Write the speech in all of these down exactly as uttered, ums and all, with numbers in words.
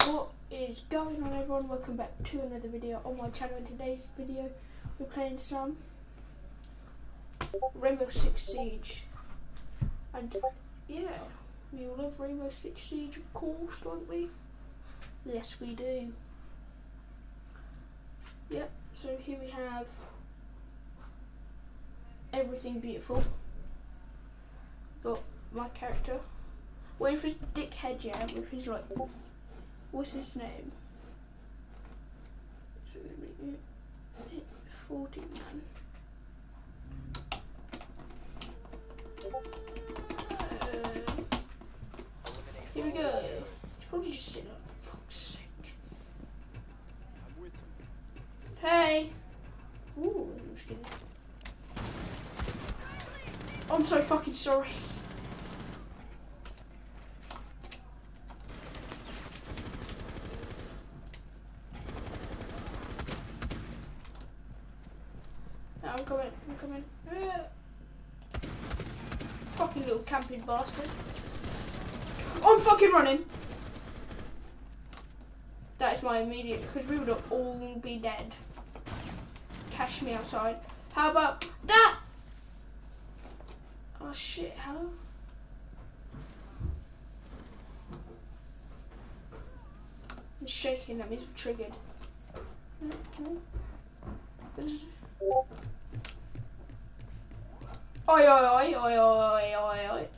What is going on, everyone? Welcome back to another video on my channel. In today's video we're playing some Rainbow Six Siege, and yeah, we all love Rainbow Six Siege, of course, don't we? Yes, we do. Yep, so here we have everything beautiful. Got my character waiting for his dickhead, yeah, with his like, what's his name? So forty man. Uh, here we go. He's probably just sitting up, for fuck's sake. Hey! Ooh, I'm just kidding. I'm so fucking sorry. I'm coming, I'm coming. Uh, fucking little camping bastard. I'm fucking running. That is my immediate, because we would have all be dead. Cash me outside. How about that? Oh shit, how? I'm shaking, that means I'm triggered. Oi, oi, oi, oi, oi, oi, oi.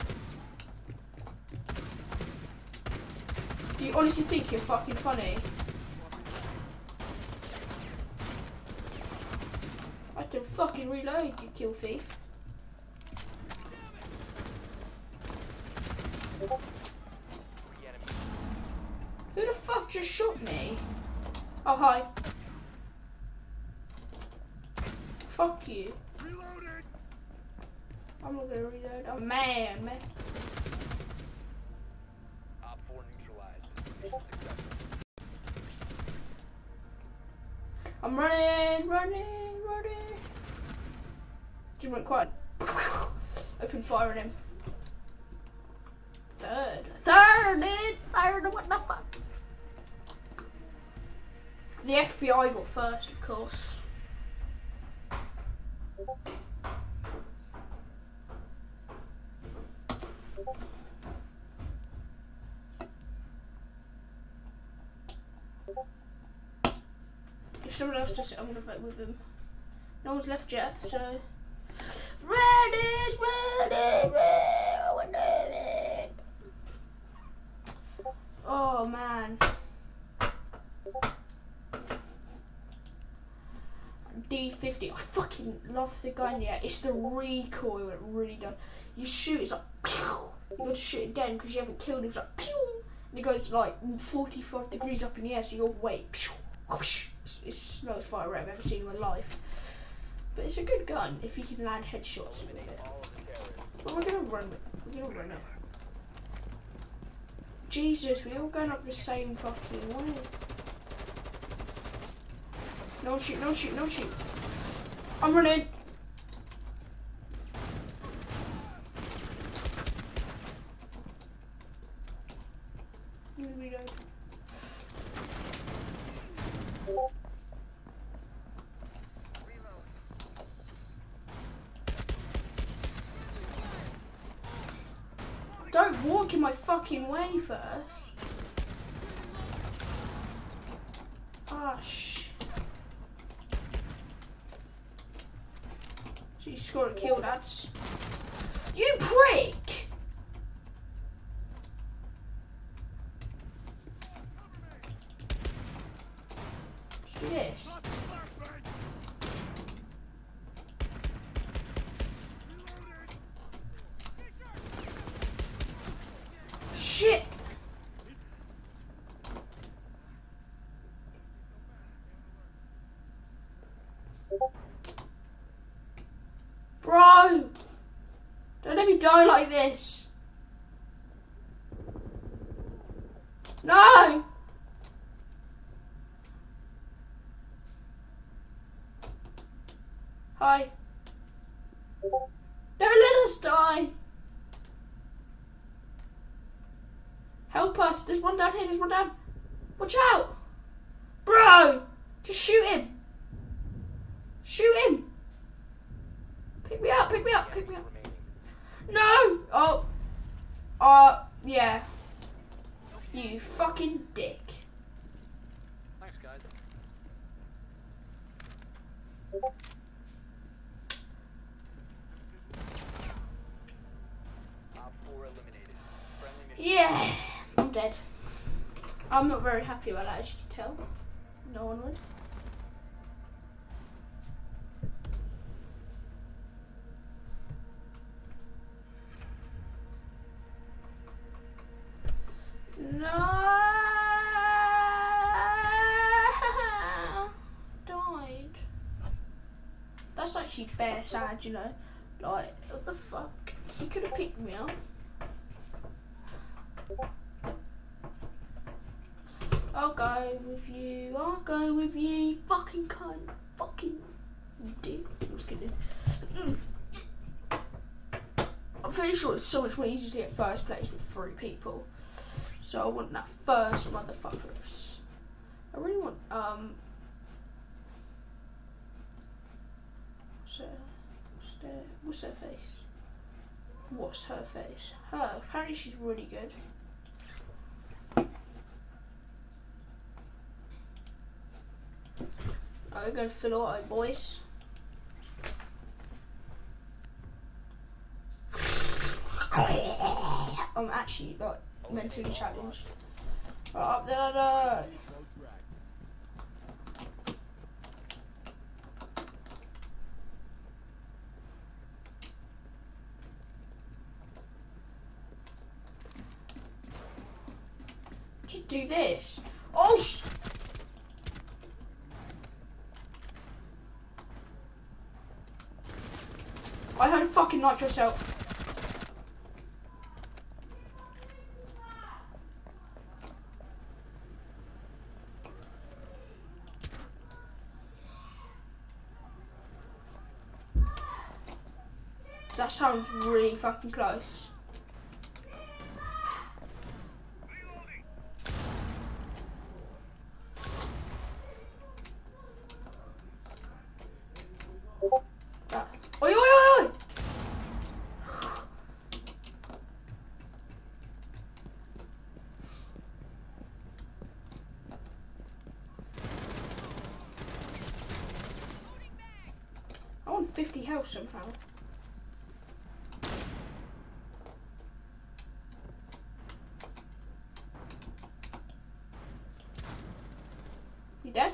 Do you honestly think you're fucking funny? I have to fucking reload, you kill thief. Who the fuck just shot me? Oh, hi. Fuck you. Reloaded. I'm not gonna reload. Oh man, man. Op four neutralized. I'm running, running, running. Just went quite. Open fire on him. Third, third, dude. Third. What the fuck? The F B I got first, of course. If someone else does it, I'm gonna vote with them. No one's left yet, so. Ready, ready, ready. Oh man. D fifty. I fucking love the gun, yeah. It's the recoil it really does. You shoot, it's like pew. You got to shoot again because you haven't killed him. It's like pew. And it goes like forty-five degrees up in the air, so you got to wait. Pew. It's, it's the slowest fire I've ever seen in my life. But it's a good gun if you can land headshots with it. But we're gonna run it. We're gonna run it. Jesus, we're all going up the same fucking way. No shoot, no shoot, no shoot. I'm running. Reload. Don't walk in my fucking way first. Ah, shit. So you scored a kill, lads. You prick! Let's do this. Shit! Bro! Don't let me die like this. No! Hi. Don't let us die. Help us. There's one down here. There's one down. Watch out! Bro! Just shoot him! Shoot him! Pick me up, pick me up, pick me up. No! Oh. Uh, yeah. You fucking dick. Thanks, guys. Op four eliminated. Friendly mission. Yeah, I'm dead. I'm not very happy about that, as you can tell. No one would. No. Died. That's actually bare sad, you know. Like, what the fuck? He could have picked me up. I'll go with you. I'll go with you. Fucking cunt. Fucking dick. I'm just kidding. Mm. I'm pretty sure it's so much more easier to get first place with three people. So I want that first motherfuckers. I really want um. What's her? What's their, what's her face? What's her face? Her. Apparently she's really good. Are we going full auto, boys? I'm actually like mentally challenged. Right up there, there. Just do this. Oh sh! I heard fucking nitro cell. That sounds really fucking close. That. Oi, oi, oi, oi! I want fifty health somehow. You dead?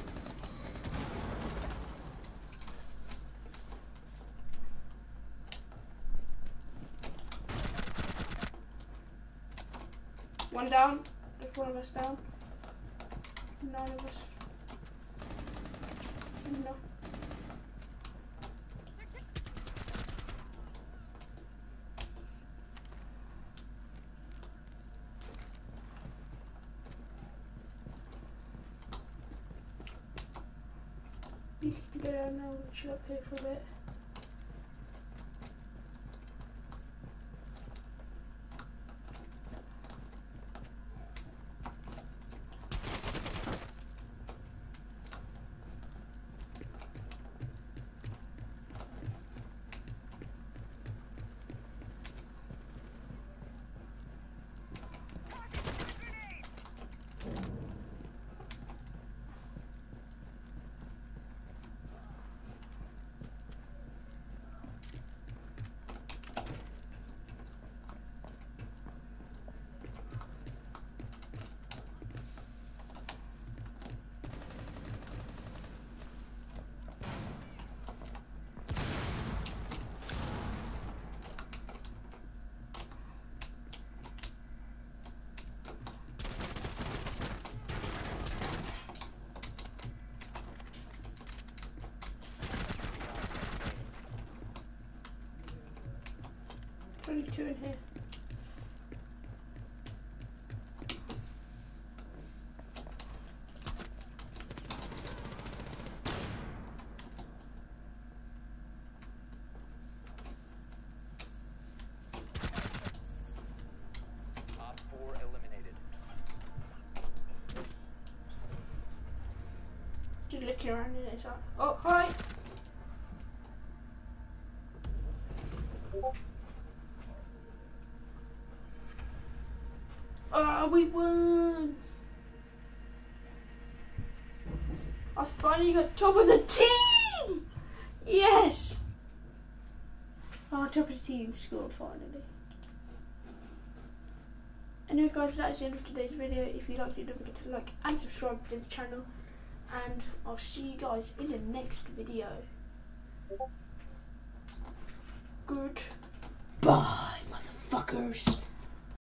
One down. There's one of us down. None of us. No. You can go down now, chill up here for a bit. twenty-two in here. Op four eliminated. just looking around and it's like, oh, hi. Oh, we won. I finally got top of the team. Yes. Oh, top of the team scored finally. Anyway guys, that is the end of today's video. If you liked it, don't forget to like and subscribe to the channel. And I'll see you guys in the next video. Goodbye, motherfuckers.